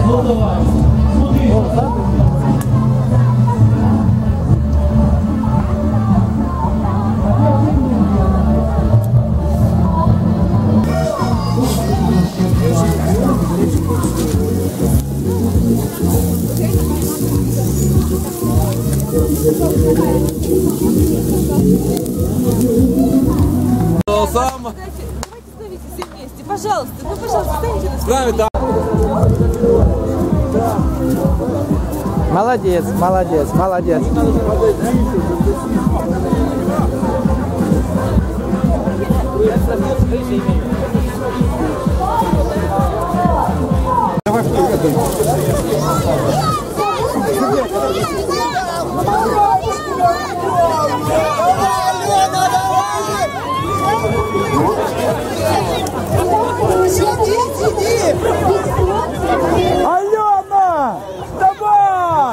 Ну давай. Сам. Давайте становитесь все вместе, пожалуйста. Ну, пожалуйста, станьте на С нами, да. Молодец, молодец, молодец. Давай Алена! Давай!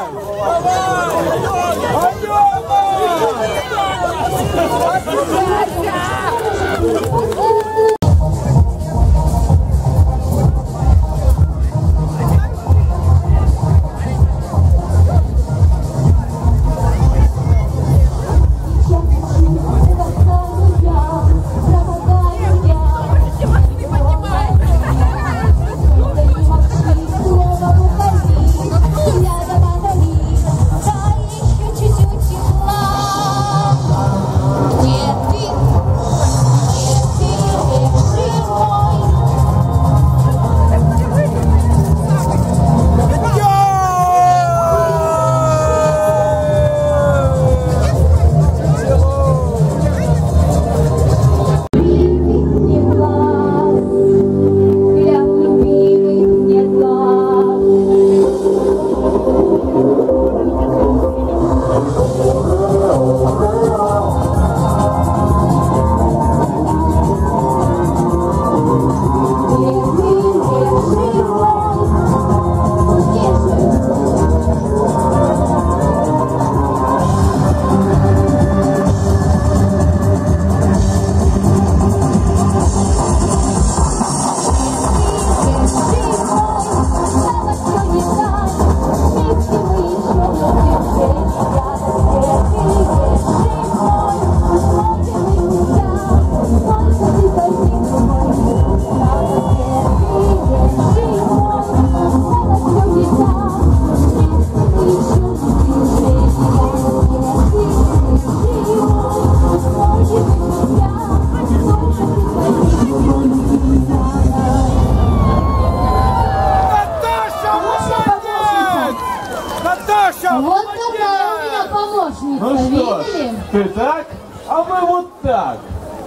Вот такая у меня помощница, Ну что ж, видели? ты так, а мы вот так.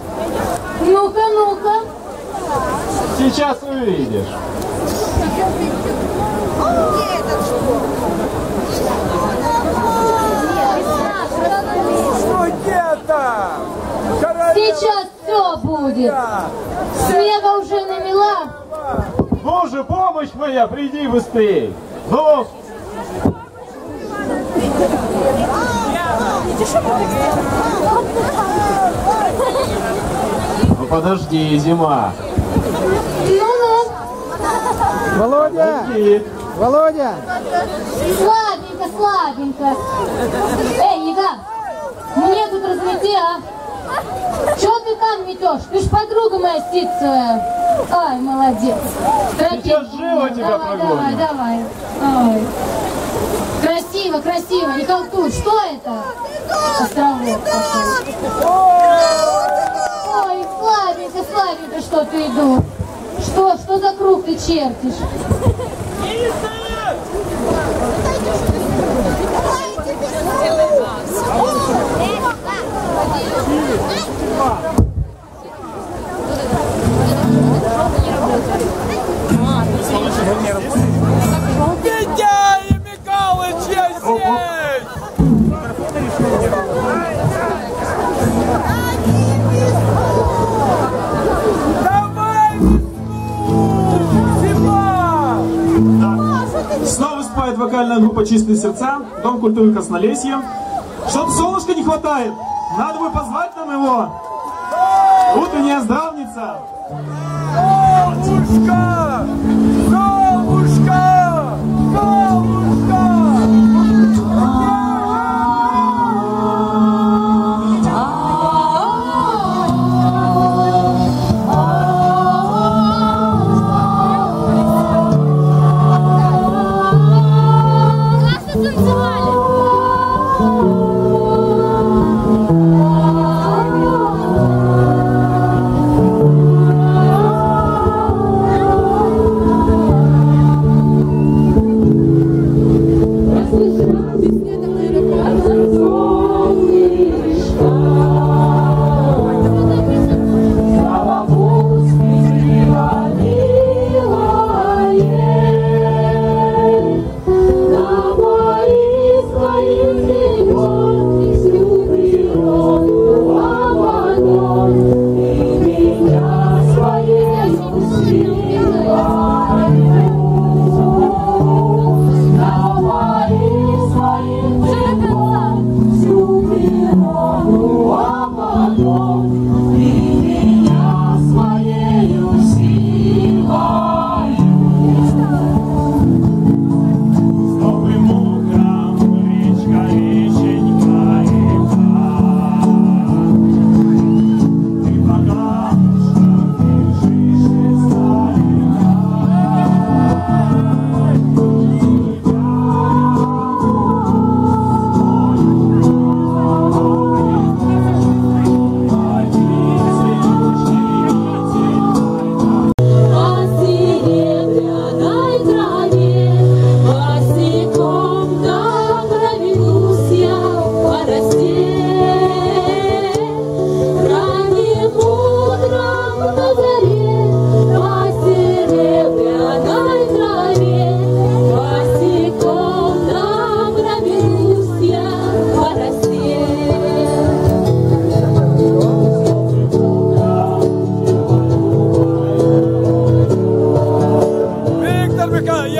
Ну-ка, ну-ка. Сейчас увидишь. Сейчас все будет. Снега уже намела. Боже, помощь моя, приди быстрей. Ну, ну подожди, зима. Ну-ну. Володя! Подожди. Володя! Слабенько, слабенько. Эй, Ига, мне тут размети, а? Чего ты там метешь? Ты ж подруга моя ситцевая. Ай, молодец. Сейчас живо тебя давай, прогоним. давай, давай. Ой. Красиво, красиво, не халтуй. Что это? Островок такой. Ой, слабенько, слабенько что-то иду. Что за круг ты чертишь? Витя и Михалыч, я здесь! Давай весну! Зима! Снова выступает вокальная группа «Чистые сердца», Дом культуры Краснолесье. Что-то солнышка не хватает. Надо бы позвать нам его. Утренняя здравница. Солнышко! Солнышко!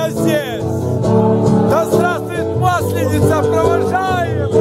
здесь. Да здравствует Масленица, провожаем!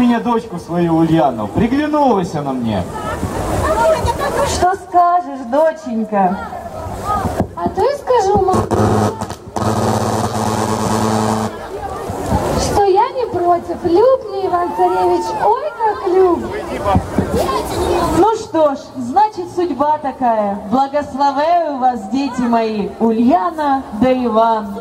меня дочку свою Ульяну. Приглянулась она мне. Что скажешь, доченька? А то и скажу, мам, что я не против. Люб мне, Иван-царевич, ой, как люб. Ну что ж, значит, судьба такая. Благословляю вас, дети мои, Ульяна да Иван.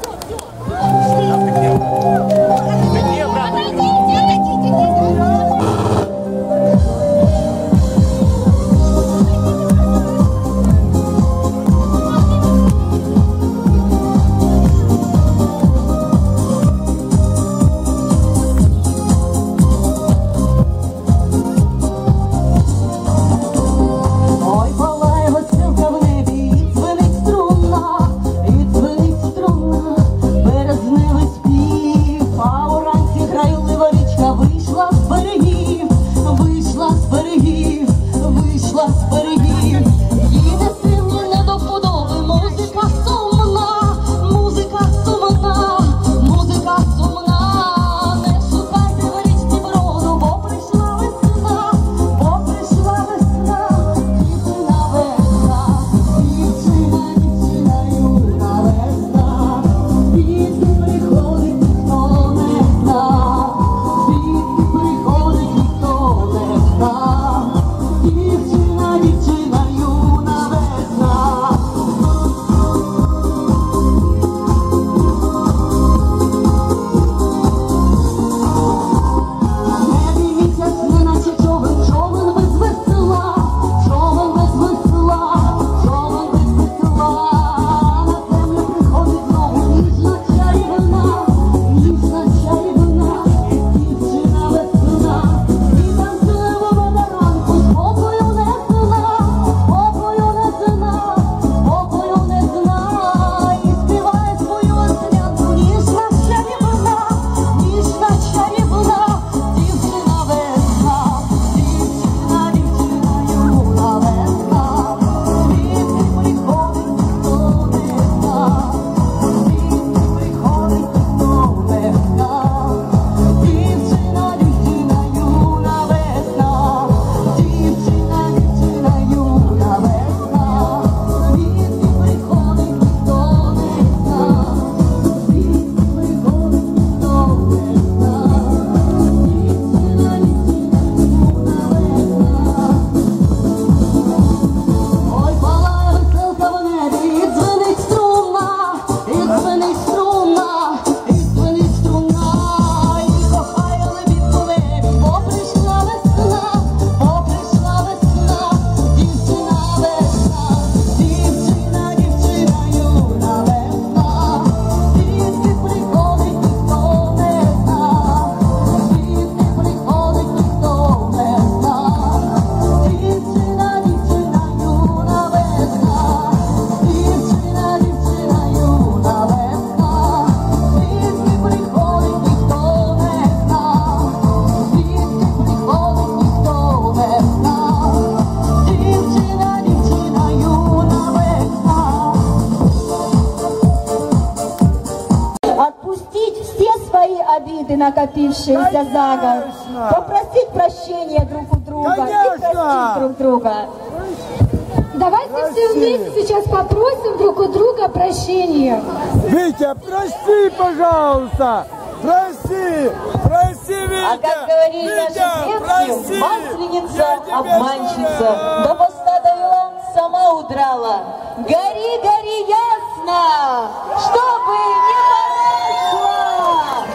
Накопившиеся за год, попросить прощения друг у друга и простить друг друга. Давайте все вместе сейчас попросим друг у друга прощения. Витя, прости, пожалуйста! Прости! Прости, Витя! А как говорили наши предки, масленица, обманщица, до поста довела, сама удрала. Гори, гори ясно, чтобы не погасла!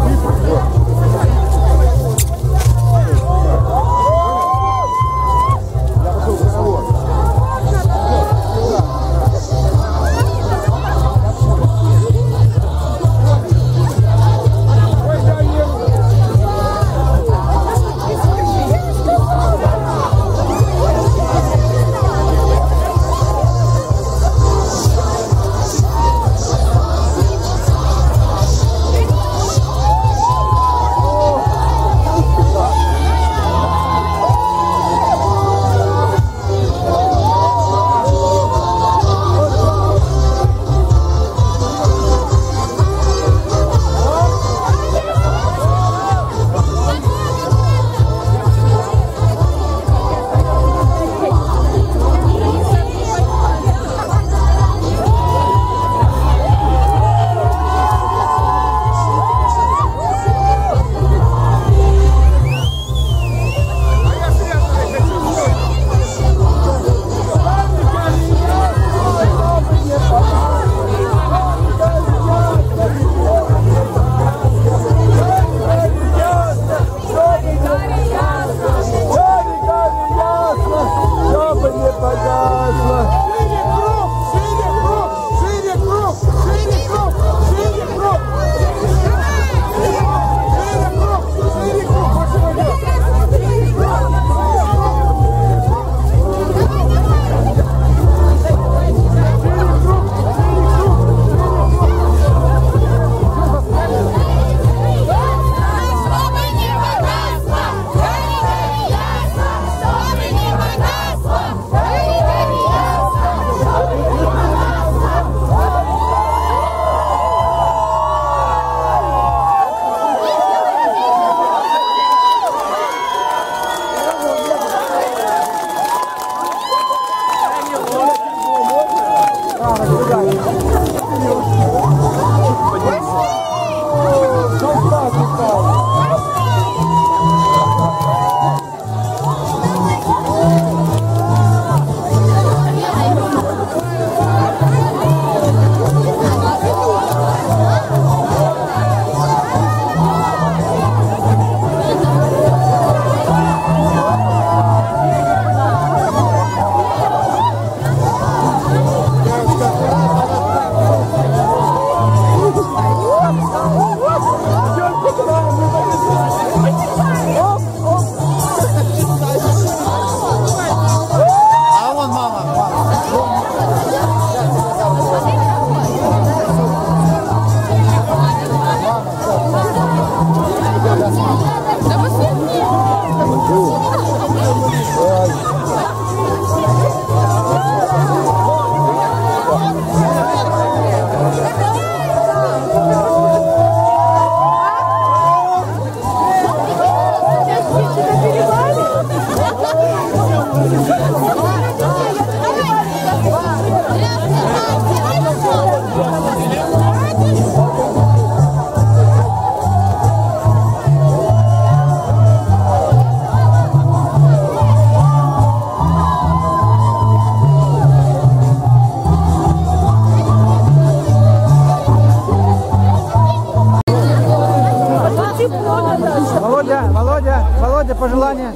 Володя, пожелания.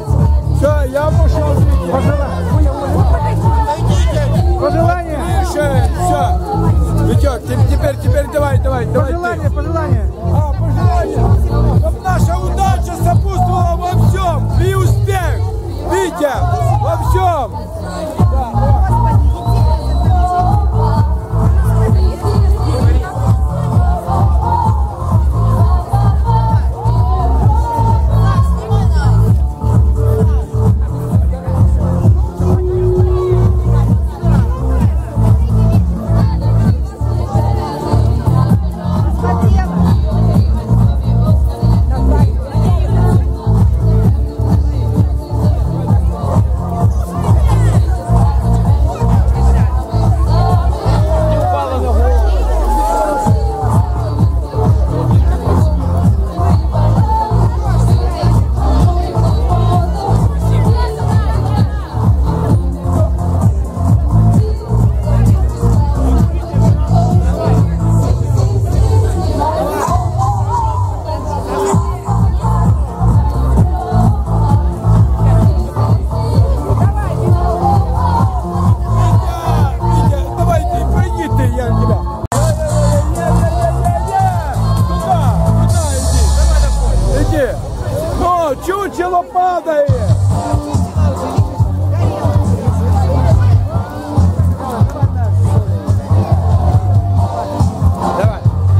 Все, я пошел. Пожелания. Все. Витек, теперь давай. Пожелания. Пожелания. Чтоб наша удача сопутствовала во всем. И успех. Витя, во всем. чучело падает. Давай.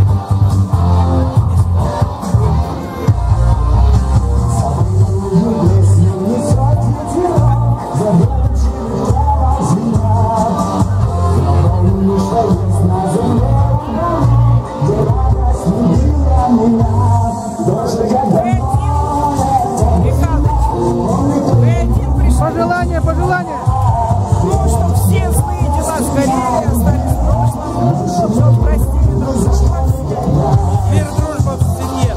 Пожелания, пожелания. Ну, чтобы все злые дела сгорели, остались в прошлом, чтобы простили друг друга. Мир, дружба в семье.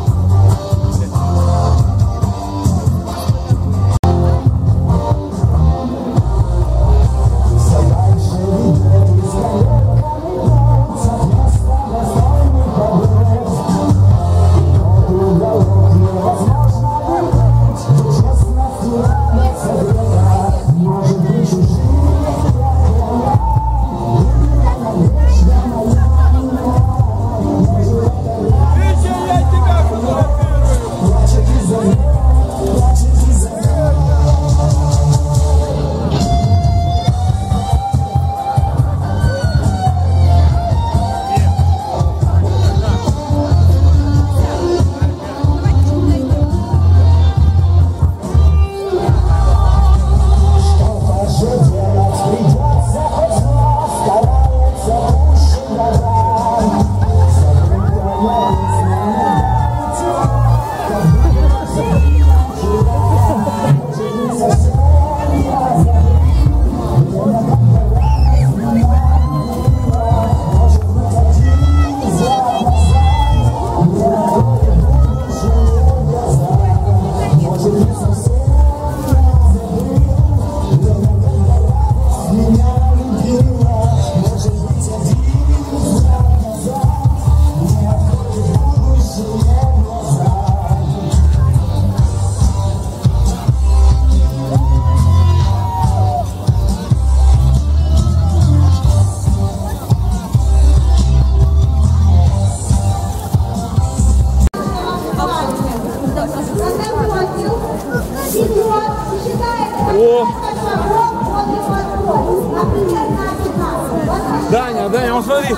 Даня, он смотри,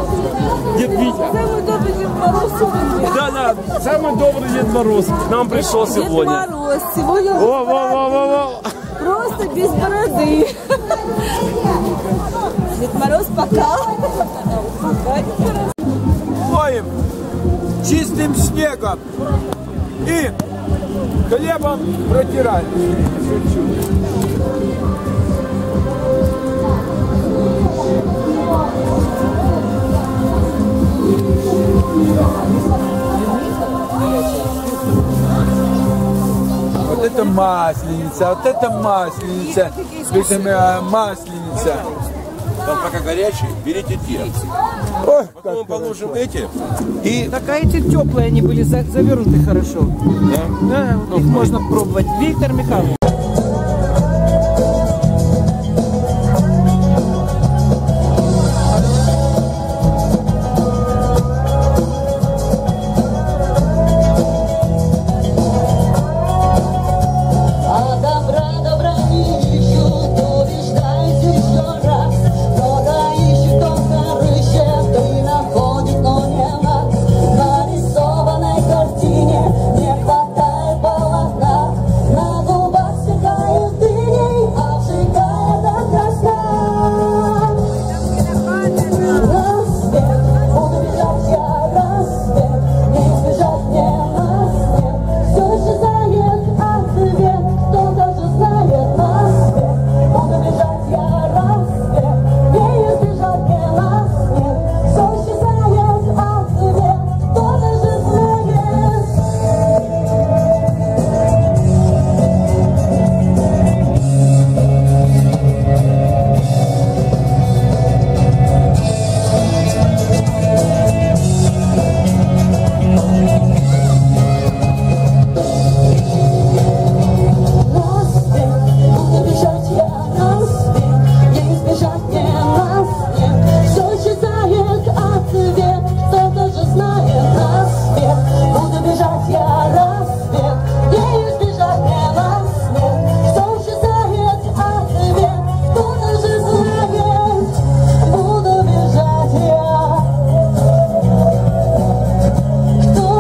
Дед Витя. Самый добрый Дед Мороз сегодня. Да, самый добрый Дед Мороз к нам пришел сегодня. Дед Мороз сегодня Во. просто без бороды. Дед Мороз пока. Моем чистым снегом и хлебом протирать. Вот это масленица, масленица. Там пока горячие, берите те. Ой, потом мы положим эти. И Так, а эти теплые, они были завернуты хорошо. Да, вот их можно пробовать. Виктор Михайлович. Нарисованной картине не хватает полотна, на губах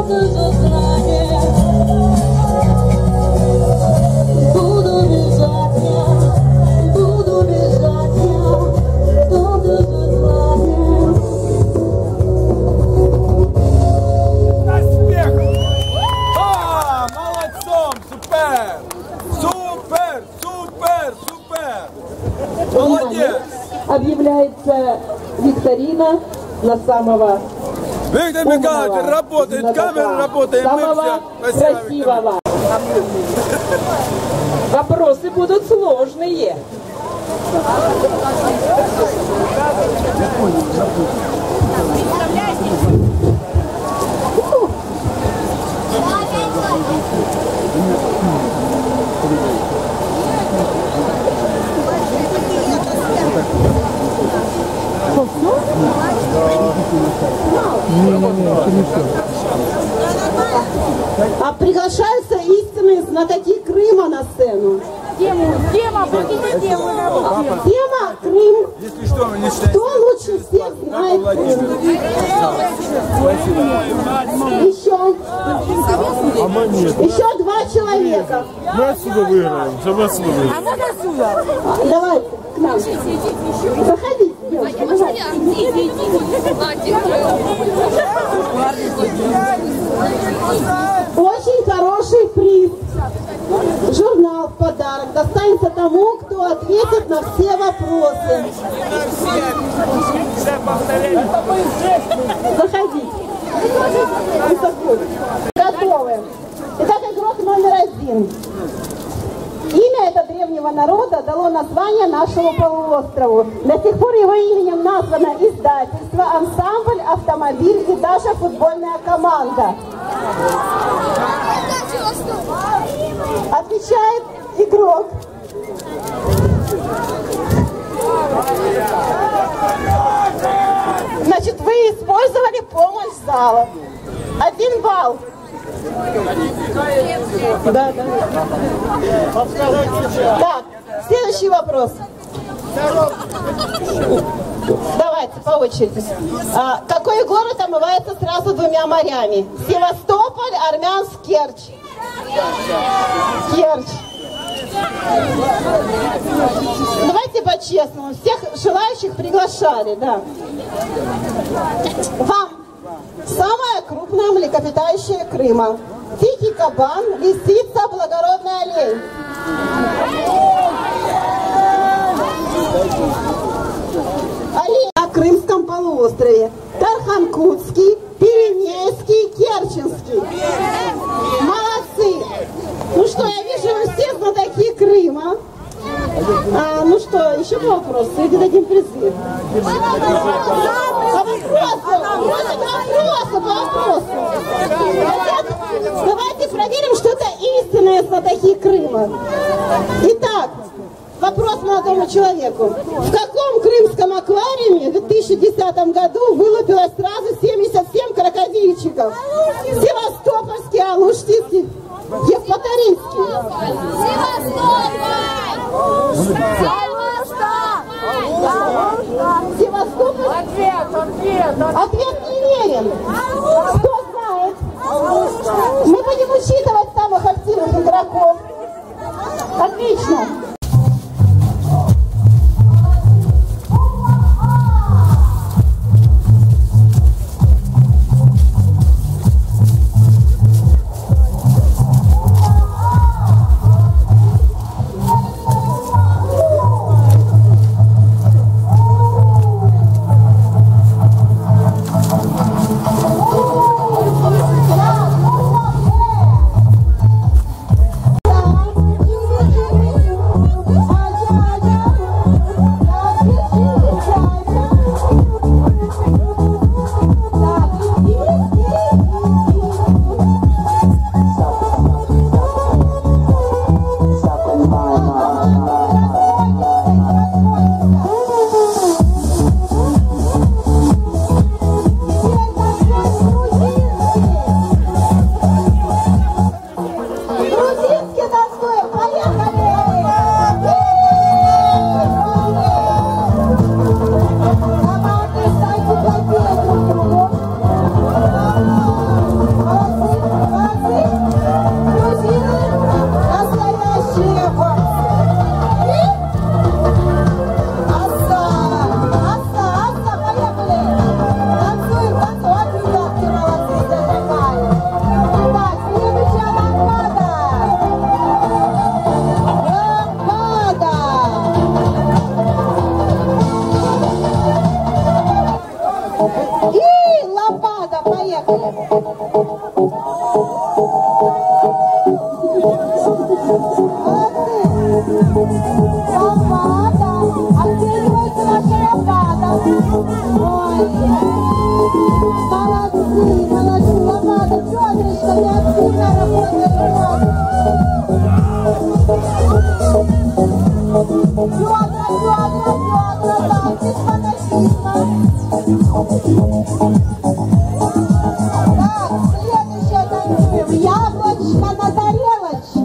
Объявляется викторина на самого Виктор Михайлович, работает, камера работает, самого красивого. Вопросы будут сложные. А приглашаются истинные знатоки Крыма на сцену. Тема, прикиньте тему. Тема Крым. Если что, вы не Кто лучше всех знает Крым? Еще два человека. Мы отсюда выиграем, чтобы отсюда выиграем. А можно отсюда? Давай к нам. Заходите, девушка. Очень хороший приз. Журнал в подарок достанется тому, кто ответит на все вопросы. Заходите. Готовы. Итак, игрок номер 1. Имя этого древнего народа дало название нашему полуострову. До сих пор его именем названо издательство, ансамбль, автомобиль и даже футбольная команда. Отвечает игрок. Значит, вы использовали помощь зала. 1 балл. Да. Так, следующий вопрос. Давайте по очереди. Какой город омывается сразу 2 морями? Севастополь, Армянск, Керчь. Керчь. Давайте по-честному. Всех желающих приглашали, да. Вам самая крупная млекопитающая Крыма. Дикий кабан, лисица, благородный олень. Олень на Крымском полуострове. Тарханкутский, Пиренейский, Керченский. Молодцы! Ну что, я вижу, вы все знатоки Крыма. Ну что, еще вопросы? Или дадим призыв? По вопросу. Давайте проверим, что это истинные знатоки Крыма. Итак, вопрос молодому человеку. В каком крымском аквариуме в 2010 году вылупилось сразу 77 крокодильчиков? Севастопольский, Алушкинский, Евпаторийский. Севастополь? Ответ неверен. Кто знает? Мы будем учитывать самых активных игроков. Отлично. Лопата. Оценивается ваша лопата. Ой. Молодцы, молодцы. Лопата, Петрочка, ты активно работаешь. Петра, так, без фанатизма. Так, следующее танцуем. Яблочко на тарелочке.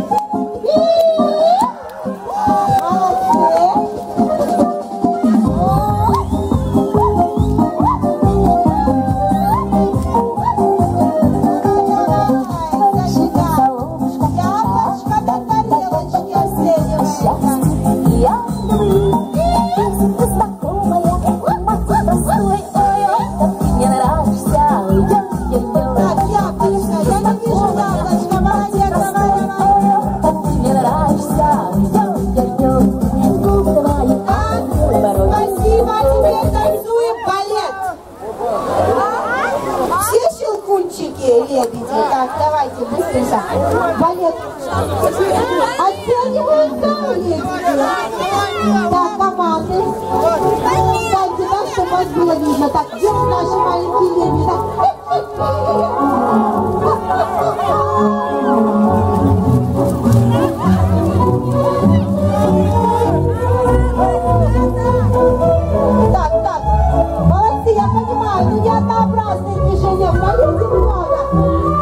Лебеди. Так, давайте быстренько. Балет. Оцениваются лебеди. Так, команды. Встаньте так, чтобы вас было видно. Так, где наши маленькие лебеди? Так, молодцы, я понимаю, но не однообразные движения в балете много.